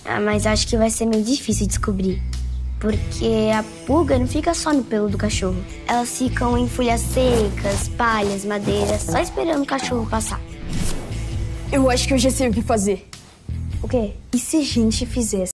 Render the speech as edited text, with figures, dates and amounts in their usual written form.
Ah, mas acho que vai ser meio difícil descobrir. Porque a pulga não fica só no pelo do cachorro. Elas ficam em folhas secas, palhas, madeiras, só esperando o cachorro passar. Eu acho que eu já sei o que fazer. O quê? E se a gente fizesse